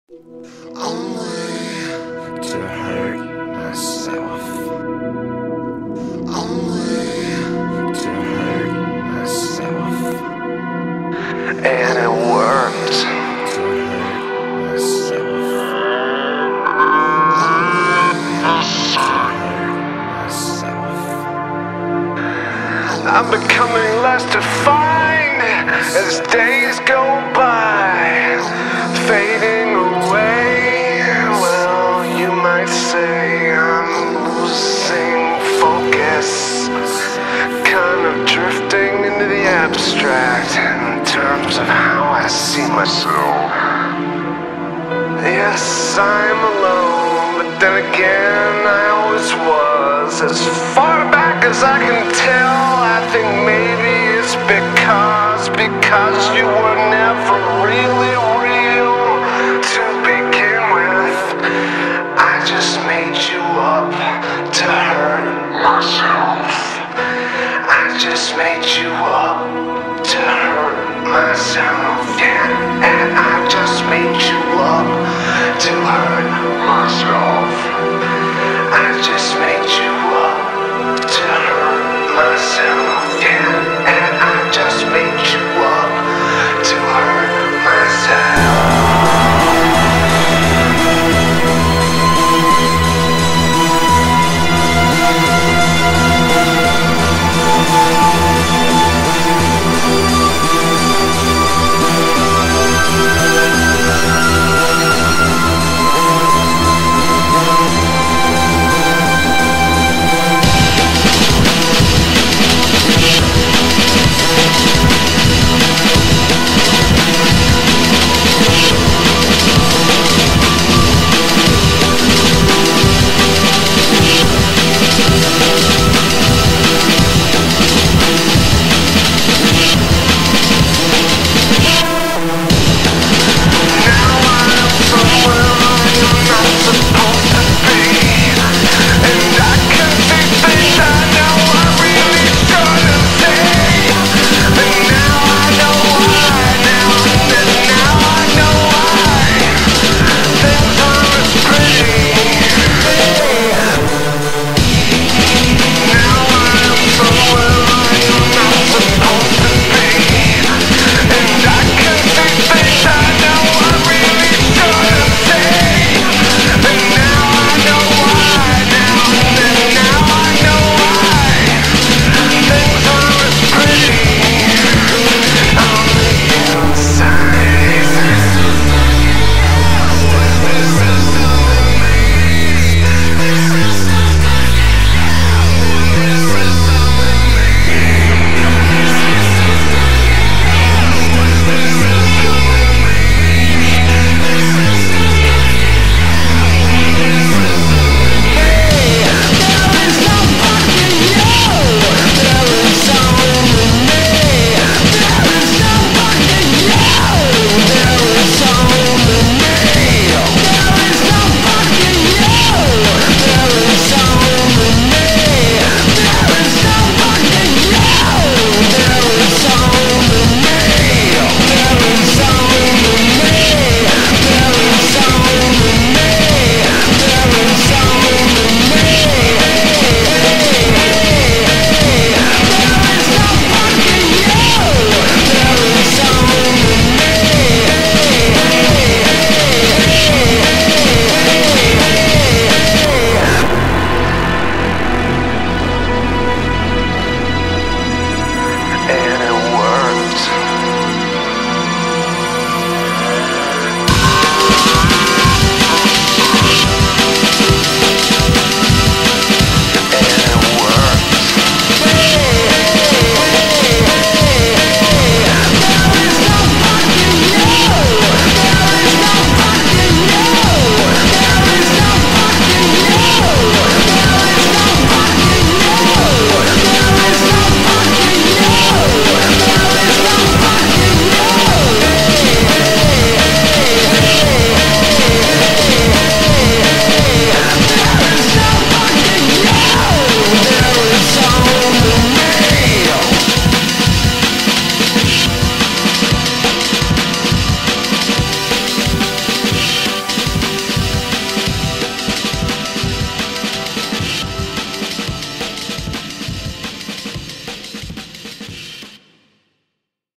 Only to hurt myself. Only to hurt myself. And it worked. To hurt myself. I'm becoming less defined as days go by, fading away. Well, you might say I'm losing focus, kind of drifting into the abstract in terms of how I see myself. Yes, I'm alone, but then again I always was. As far back as I can tell, I think maybe it's because you were never really real to begin with. I just made you up to hurt myself. I just made you up to hurt myself, yeah. And I just made you up to hurt myself. I just made you up to hurt myself.